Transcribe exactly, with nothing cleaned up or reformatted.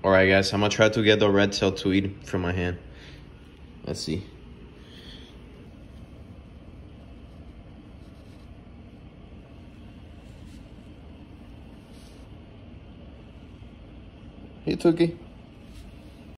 Alright guys, I'm gonna try to get the redtail to eat from my hand. Let's see. Hey Tookie.